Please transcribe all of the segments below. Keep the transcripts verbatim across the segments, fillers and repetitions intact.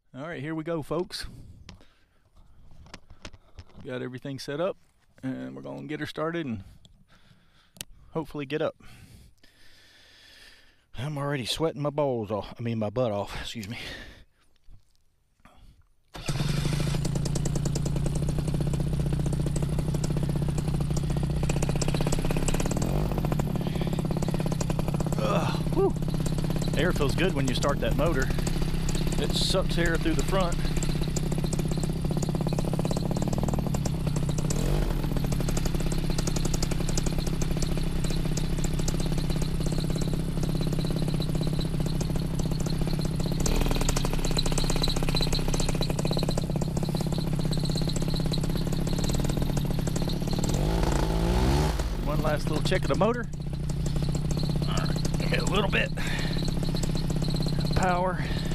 All right, here we go, folks. Got everything set up, and we're gonna get her started and hopefully get up. I'm already sweating my balls off. I mean, my butt off. Excuse me. Ugh, whew. Air feels good when you start that motor. It sucks air through the front. One last little check of the motor. All right, give it a little bit power.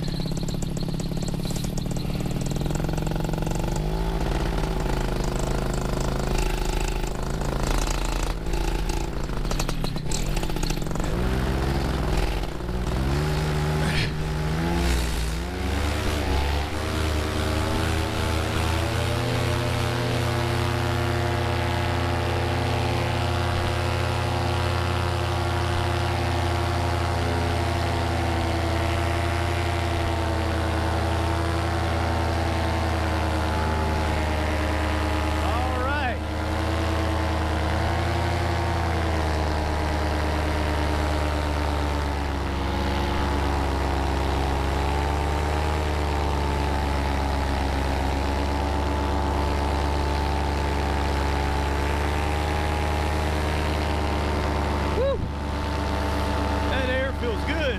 Feels good.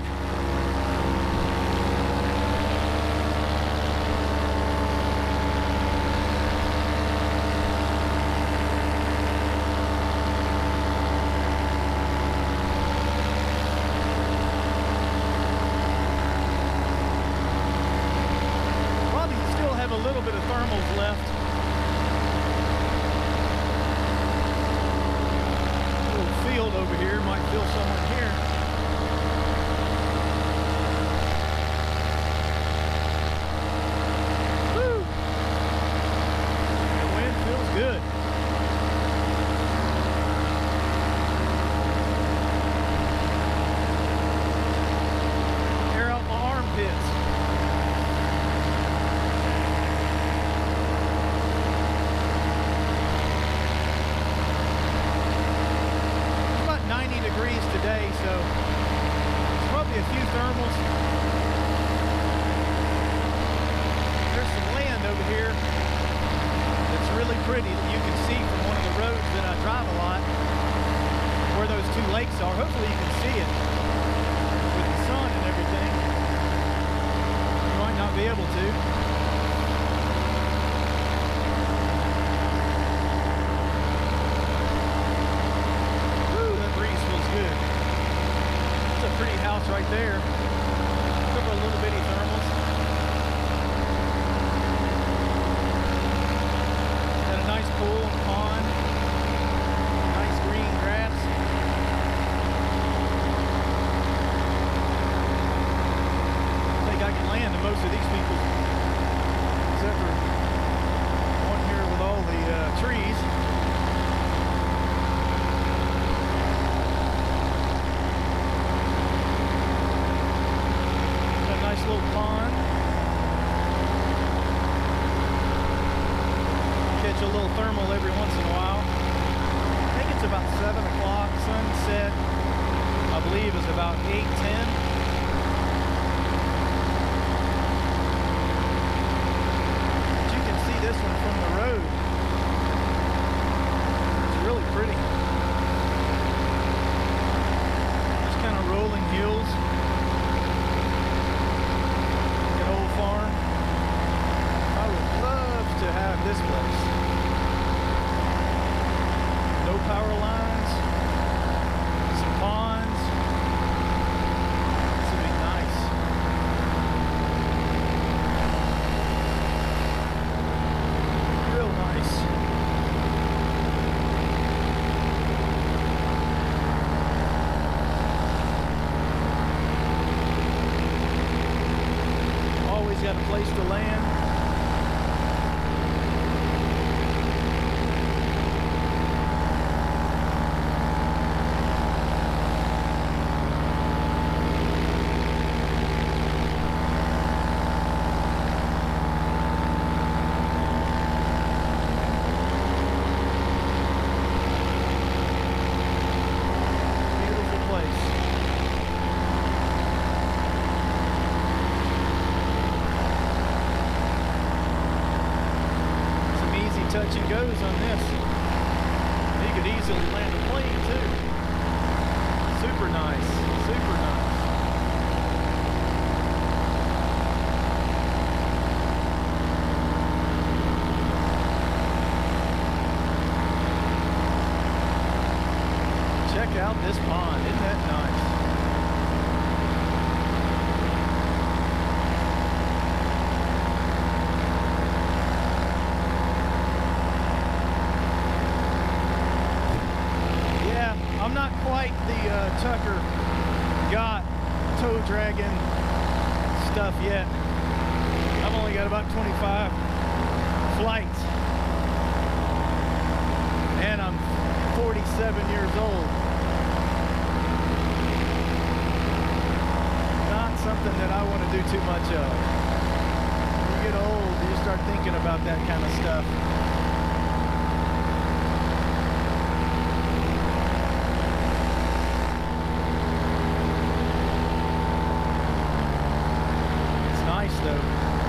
Probably still have a little bit of thermals left. A little field over here, might feel someone here. Good. Air out my armpits. It's about ninety degrees today, so there's probably a few thermals. There's some land over here. It's really pretty that you can see from one of the roads that I drive a lot where those two lakes are. Hopefully you can see it with the sun and everything. You might not be able to. Woo, that breeze feels good. It's a pretty house right there. A couple of little bitty thermals. Nice pool and pond, nice green grass. I think I can land in most of these people, except for one here with all the uh, trees. Got a nice little pond. Catch a little thermal every once in a while. I think it's about seven o'clock. Sunset, I believe, is about eight ten. But you can see this one from the road. It's really pretty. Just kind of rolling hills. An old farm. I would love to have this place. No power lines, some ponds, touch and goes on this. You could easily land a plane too. Super nice, super nice. Check out this pond, isn't that nice? I'm not quite the uh, Tucker got tow dragging stuff yet. I've only got about twenty-five flights, and I'm forty-seven years old. Not something that I want to do too much of. When you get old, you start thinking about that kind of stuff. Though.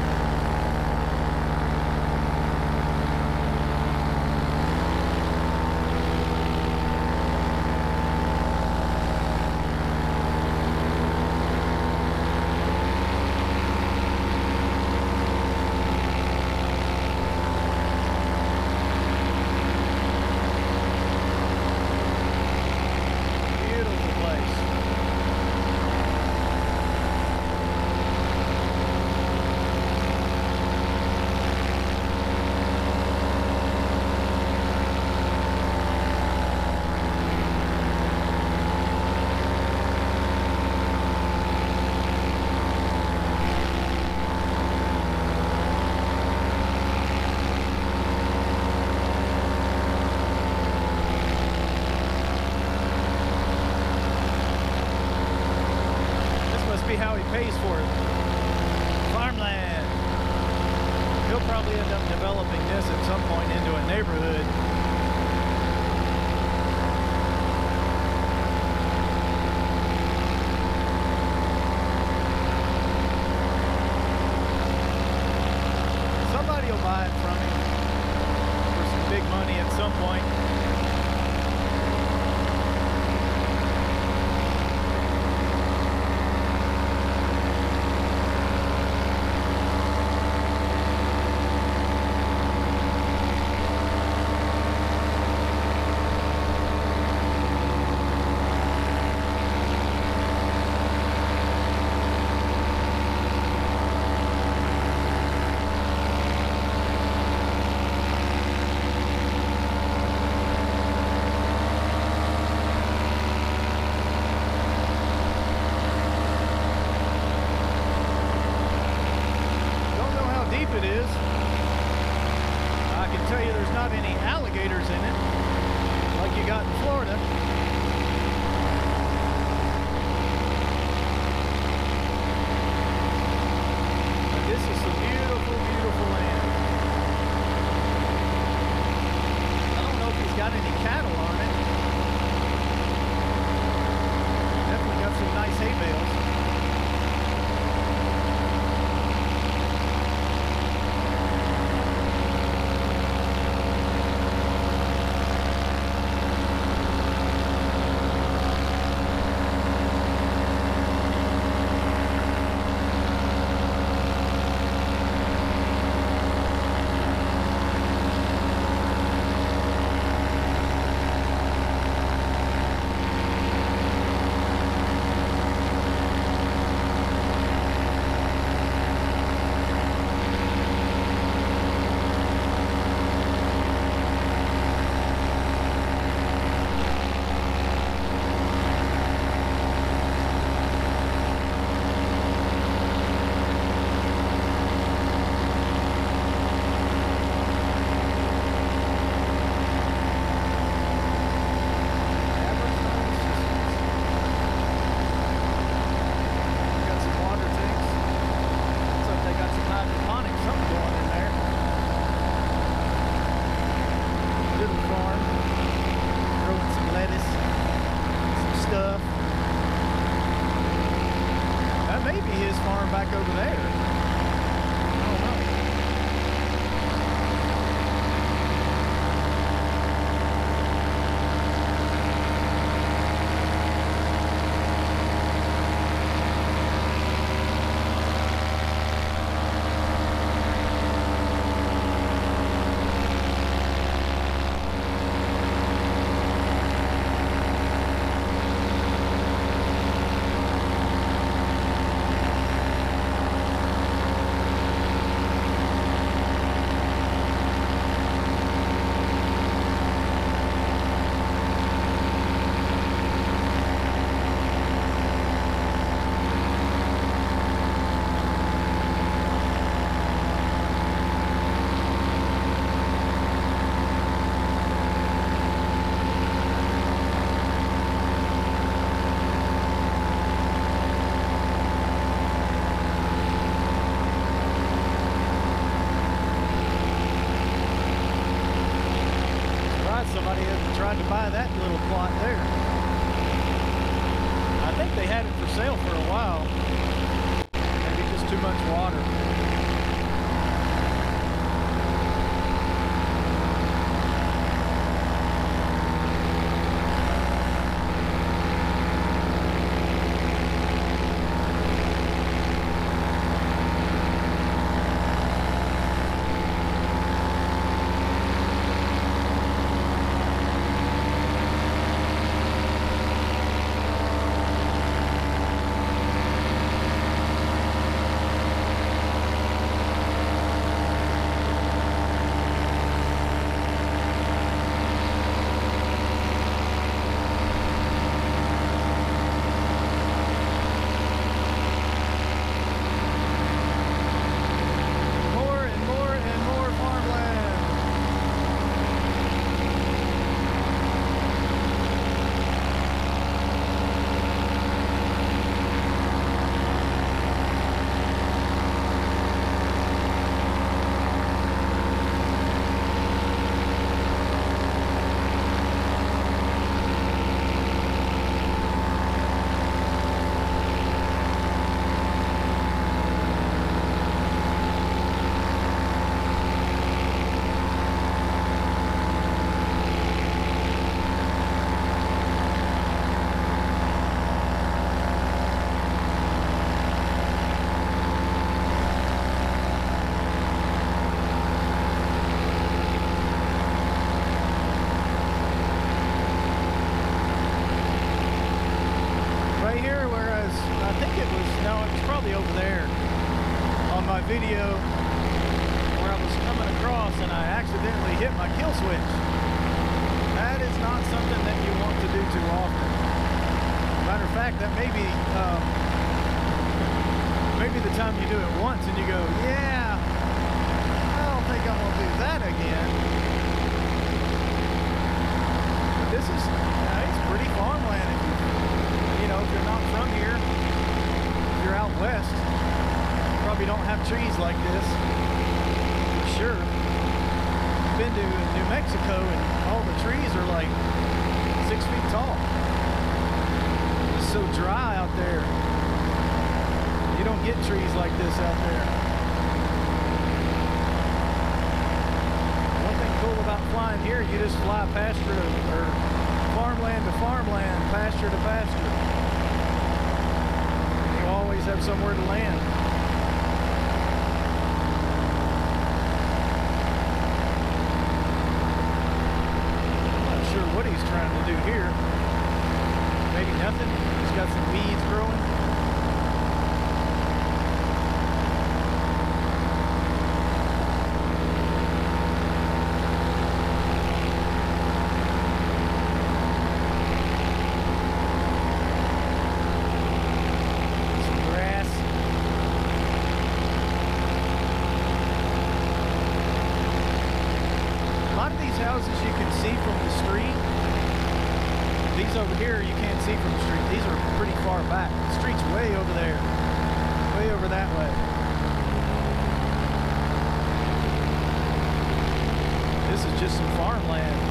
How he pays for it. Farmland. He'll probably end up developing this at some point into a neighborhood. Somebody will buy it from him for some big money at some point. It is. I can tell you there's not any alligators in it like you got in Florida. But this is some beautiful, beautiful land. I don't know if he's got any cattle on it. Definitely got some nice hay bales. surprised somebody had tried to buy that little plot there. I think they had it for sale for a while. Maybe just too much water. Video where I was coming across and I accidentally hit my kill switch. That is not something that you want to do too often. Matter of fact, that may be um, maybe the time you do it once and you go, yeah, I don't think I'm gonna do that again. But this is uh, it's pretty farmland. If you, you know, if you're not from here, if you're out west. Probably don't have trees like this, for sure. Been to New Mexico and all the trees are like six feet tall. It's so dry out there. You don't get trees like this out there. One thing cool about flying here, you just fly pasture to, or farmland to farmland, pasture to pasture. You always have somewhere to land. What he's trying to do here. Maybe nothing. He's got some weeds growing. Some grass. A lot of these houses you can see from the street. These over here you can't see from the street. These are pretty far back. The street's way over there. Way over that way. This is just some farmland.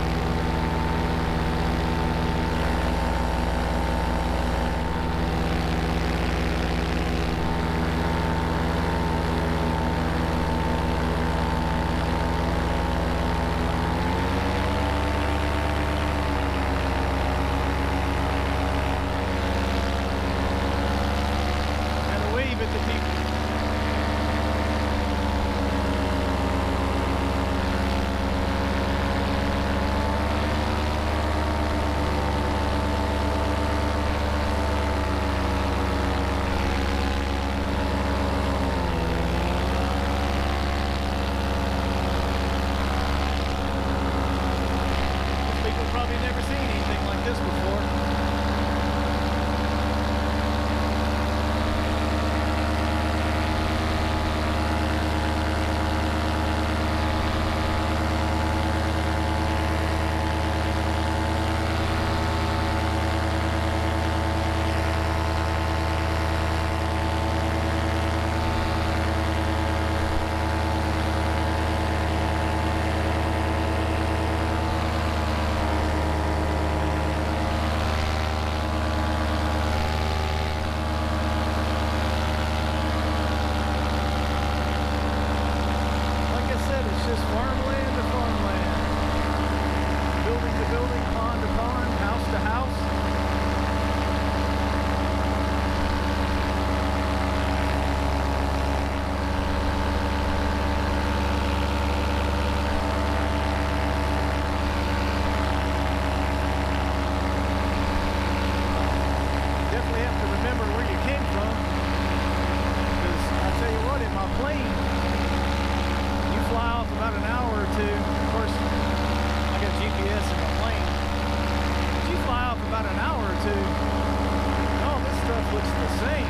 G P S in my plane. But you fly off about an hour or two, all this stuff looks the same.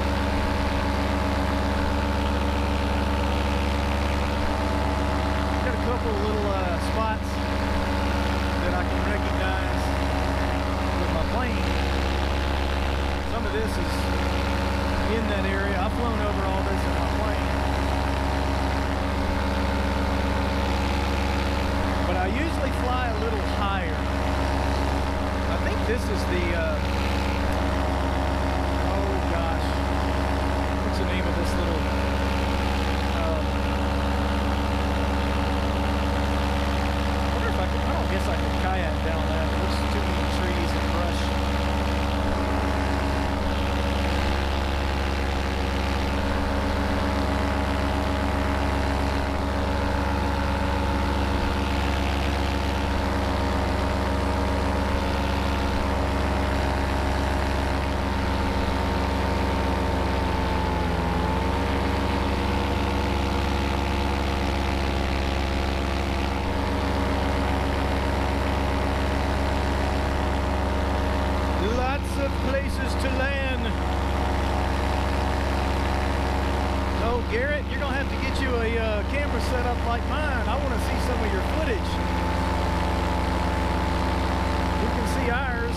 Got a couple little uh, spots that I can recognize with my plane. Some of this is in that area. I've flown over all this in my plane. But I usually fly a little higher. I think this is the, uh, oh gosh, what's the name of this little, um, I wonder if I could, I don't guess I could kayak down that. There's too many trees and brush. Places to land. So Garrett, you're gonna have to get you a uh, camera set up like mine. I want to see some of your footage. You can see ours.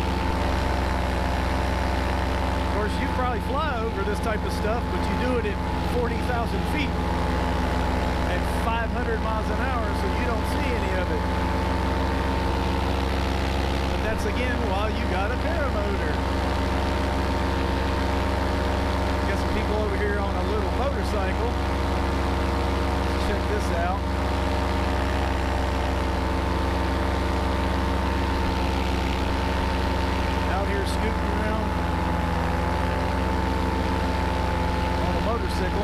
Of course, you probably fly over this type of stuff, but you do it at forty thousand feet at five hundred miles an hour, so you don't see any of it. That's again while you got a paramotor. Got some people over here on a little motorcycle. Let's check this out. Out here scooting around on a motorcycle.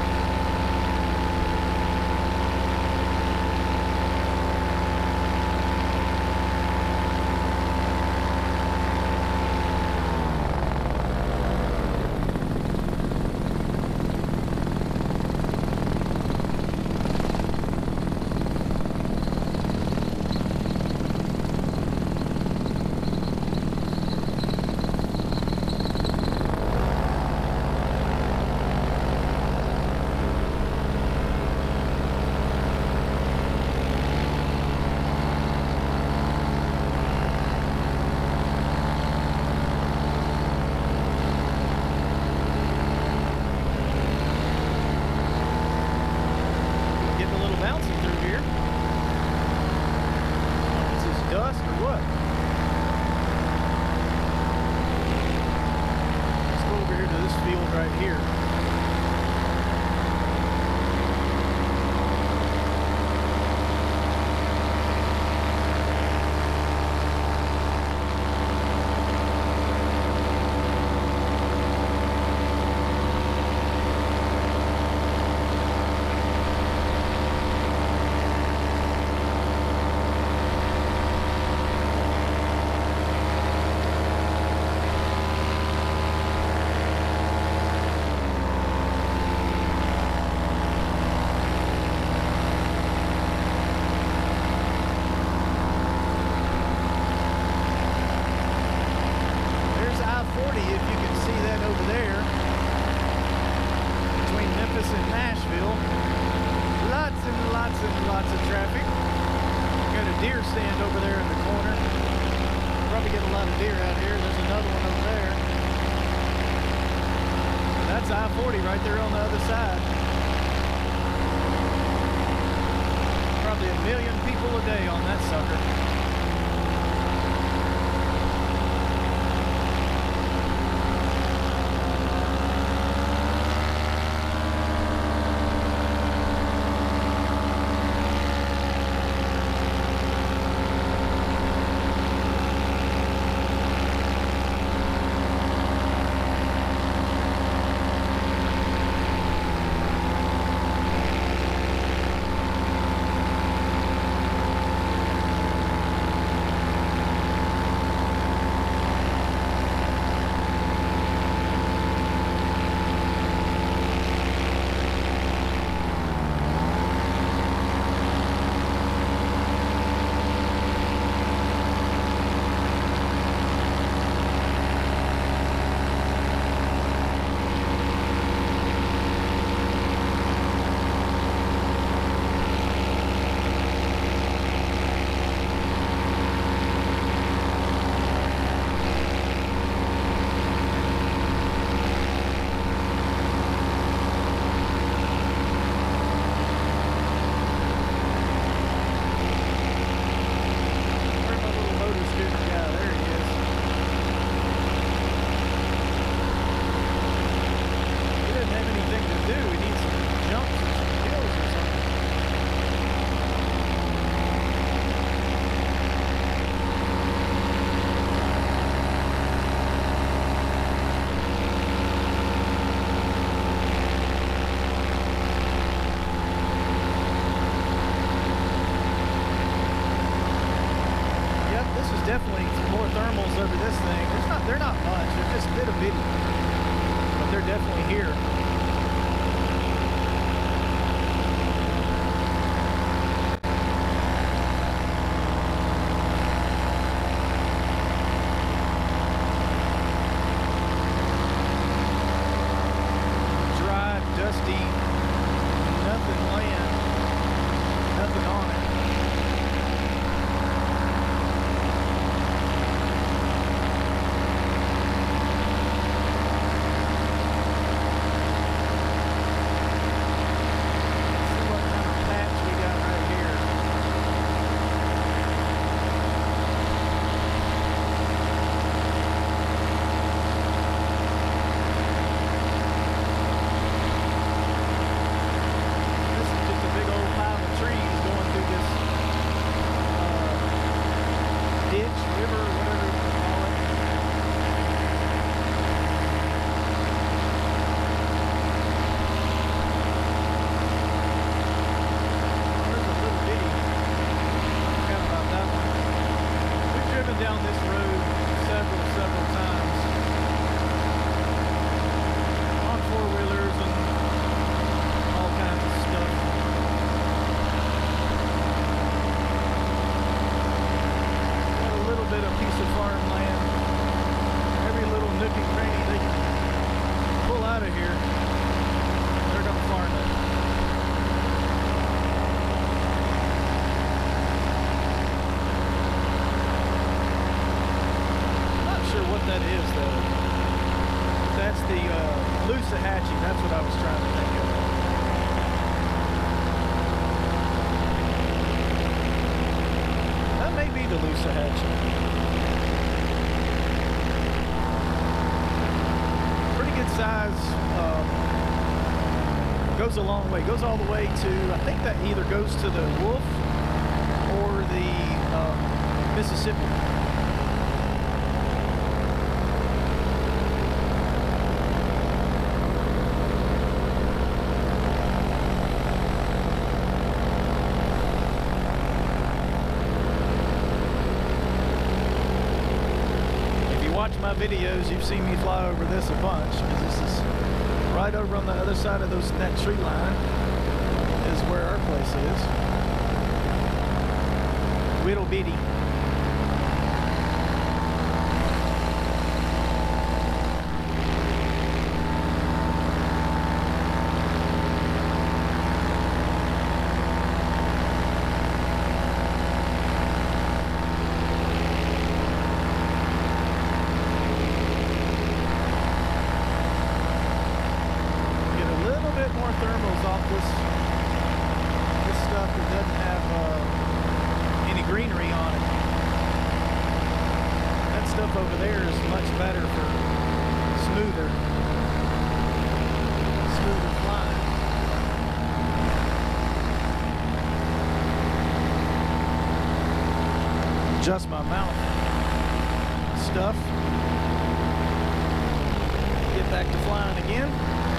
Dust or what? Let's go over here to this field right here. Lots of traffic. Got a deer stand over there in the corner. Probably get a lot of deer out here. There's another one over there. That's I forty right there on the other side. Probably a million people a day on that sucker. definitely more thermals over this thing. There's not, they're not much. They're just bit of bitty, but they're definitely here. Dry, dusty, nothing laying, nothing on it. Down this road several, several times on four-wheelers and all kinds of stuff. Got a little bit of piece of farmland. Every little nook and cranny they can pull out of here, they're going to farm it. What that is, though. That's the uh, Loosahachie. That's what I was trying to think of. That may be the Loosahachie. Pretty good size. Um, goes a long way. Goes all the way to, I think that either goes to the Wolf or the uh, Mississippi. My videos, you've seen me fly over this a bunch, because this is right over on the other side of those that tree line is where our place is. Whittle bitty. Thermals off this this stuff that doesn't have uh, any greenery on it. That stuff over there is much better for smoother, smoother flying. Adjust my mount stuff. Get back to flying again.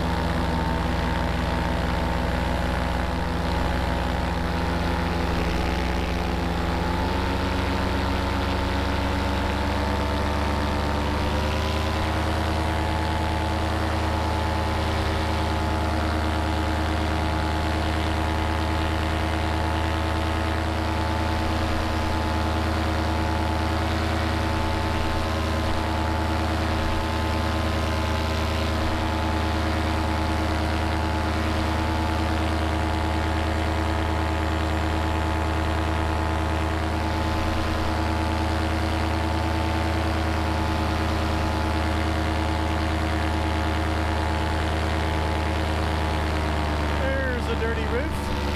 Dirty roof.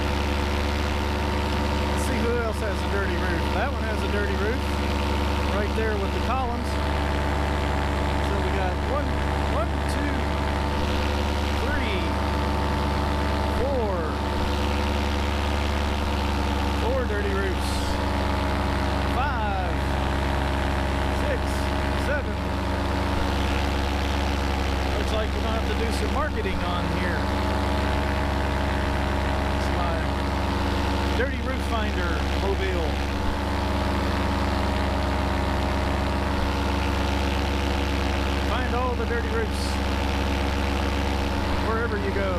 Let's see who else has a dirty roof. That one has a dirty roof right there with the columns. So we got one, one, two, three, four, four dirty roofs. Five, six, seven. Looks like we're gonna have to do some marketing on here. Dirty Roof Finder mobile. the dirty roofs. Wherever you go.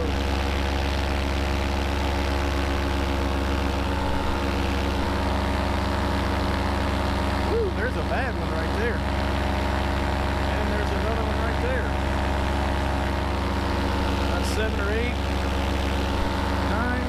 Woo, there's a bad one right there. And there's another one right there. That's seven or eight. Nine.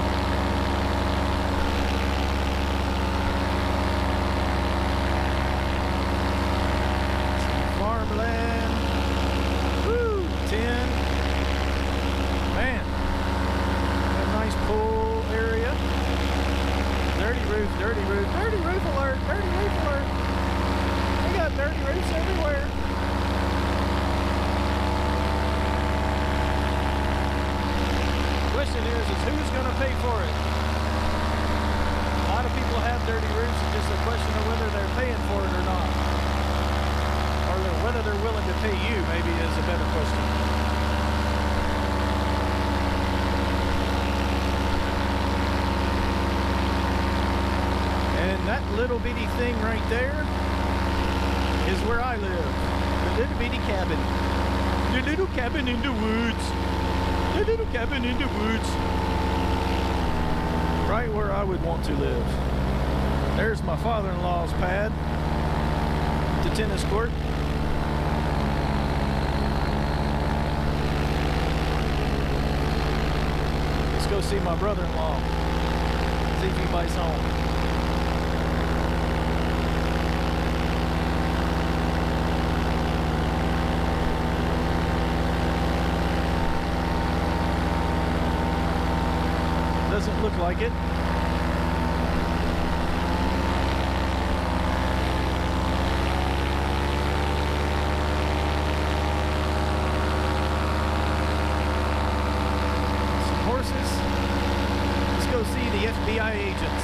Farmland. Woo, ten. Man. A nice pool area. Dirty roof, dirty roof, dirty roof alert, dirty roof alert. We got dirty roofs everywhere. Question is, is who's going to pay for it? A lot of people have dirty roofs. It's just a question of whether they're paying for it or not. Or whether they're willing to pay you, maybe, is a better question. And that little bitty thing right there is where I live. The little bitty cabin. The little cabin in the woods. The little cabin in the woods. Right where I would want to live. There's my father-in-law's pad. The tennis court. Let's go see my brother-in-law. See if he bites home. Doesn't look like it. Some horses. Let's go see the F B I agents.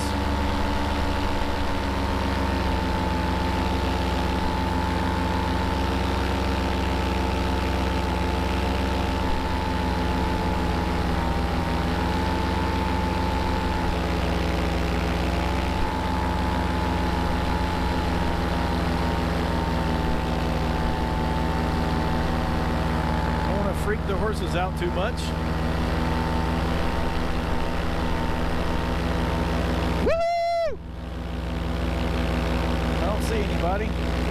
Freak the horses out too much. Woo! I don't see anybody.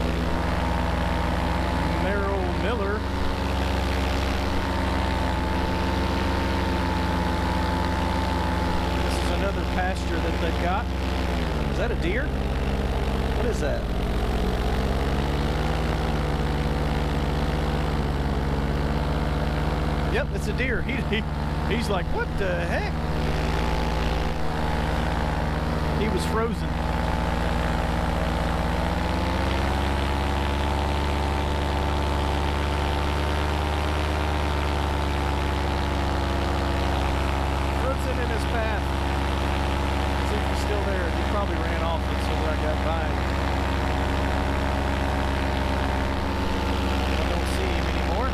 Merrill Miller. This is another pasture that they've got. Is that a deer? What is that? Yep, it's a deer. He, he, he's like, what the heck? He was frozen. Frozen in his path. Let's see if he's still there. He probably ran off and so I got by him. I don't see him anymore.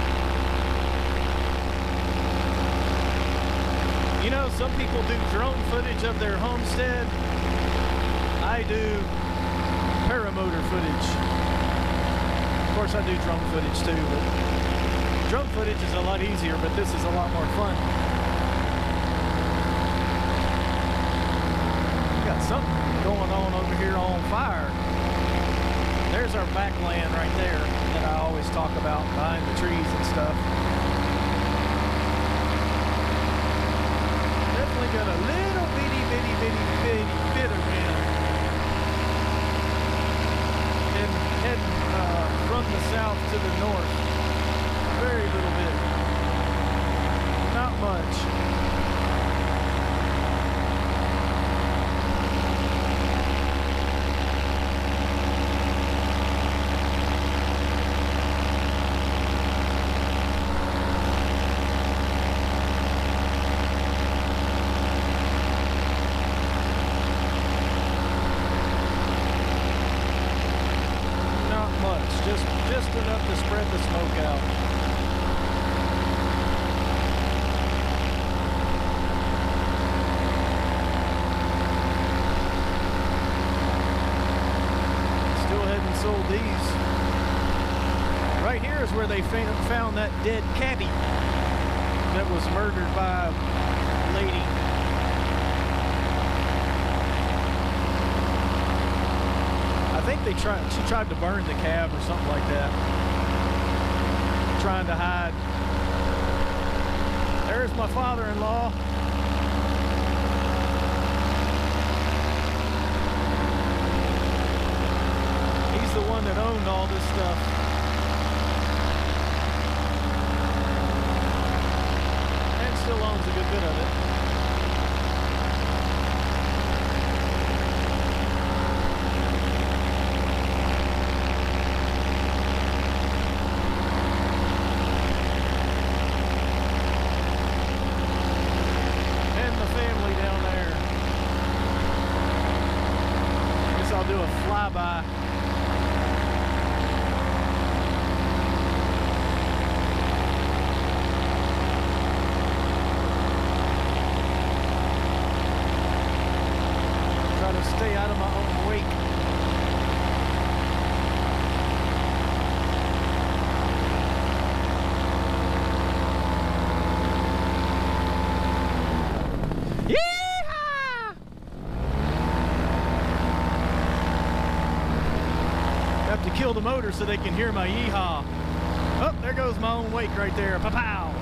You know, some people do drone footage of their homestead. I do paramotor footage. Of course, I do drone footage too, but drone footage is a lot easier, but this is a lot more fun. We got something going on over here on fire. There's our back land right there that I always talk about behind the trees and stuff. Got a little bitty, bitty, bitty, bitty bit of wind. And heading uh, from the south to the north. Very little bit. Not much. Just, just enough to spread the smoke out. Still hadn't sold these Right here is where they found that dead cabbie that was murdered by a lady. I think they tried, she tried to burn the cab or something like that. Trying to hide. There's my father-in-law. He's the one that owned all this stuff. And still owns a good bit of it. I'll do a flyby. Try to stay out of my own wake. To kill the motor so they can hear my yeehaw. Oh, there goes my own wake right there. Pow-pow.